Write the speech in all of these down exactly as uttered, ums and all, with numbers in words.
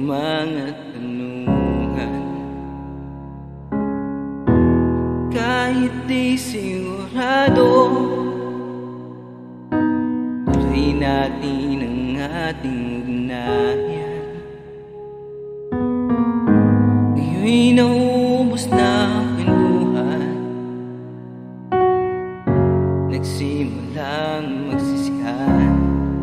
mga tanungan. Kahit di sigurado, tuloy natin ang ating ugnayan. Ngayon'y naubos na kwentuhan, nagsimulang magsisihan.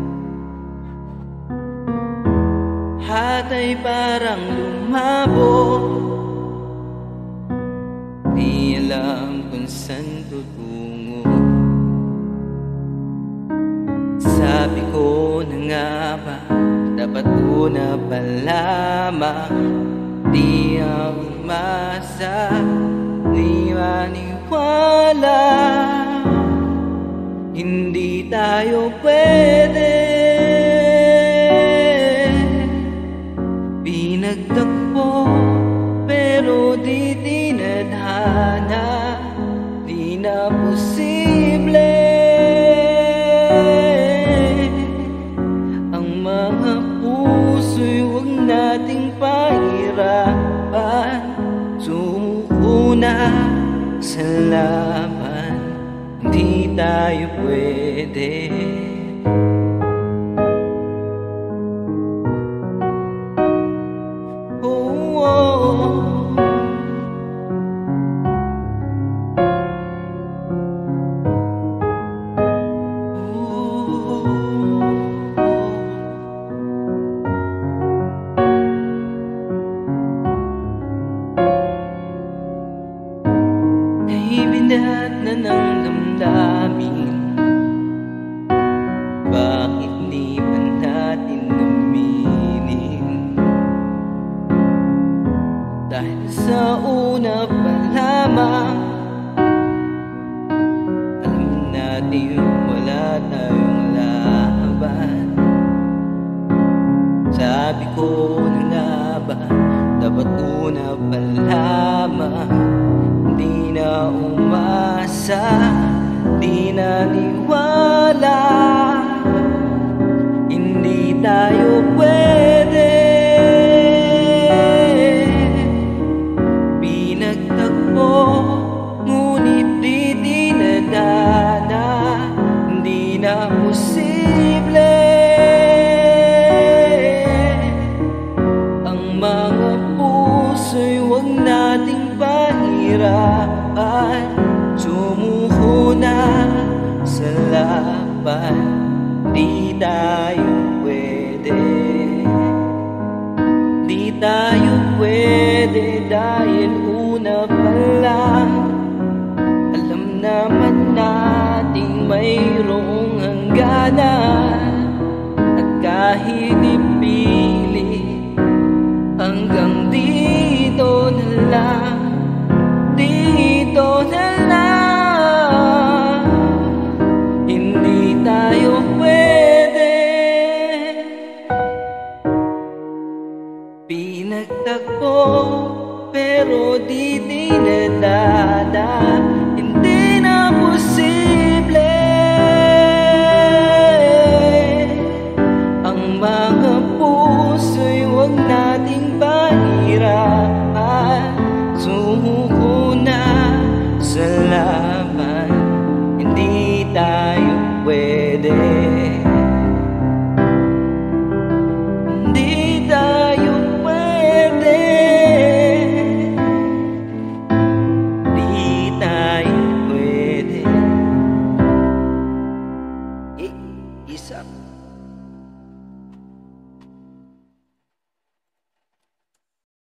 At ay parang lumabo, di alam kung saan tutungo. Sabi ko na nga ba, dapat ko na ba lamang di ang masa, di maniwala. Hindi tayo pwede, pinagtakpo pero di tinadhana, di na posible. Ang mga puso'y huwag nating pahirapan, sumuko na sa laban, di tayo pwede. Naibigat na ng damdamin, bakit di ba natin aminin? Dahil sa una pa lamang, alam natin wala tayong laban. Sabi ko na nga ba, dapat una pa lamang di na umasa, di na niwala. Hindi tayo pwede, pinagtagpo ngunit di dinadana, hindi na posible. Ang mga puso'y huwag nating pahirapan, sumuko na sa laban, di tayo pwede. Di tayo pwede dahil una pa lang, alam naman nating mayroong hangganan. At kahit ipilit, hanggang dito na lang, dito na lang. Hindi tayo pwede, pinagtagpo pero di dinadada.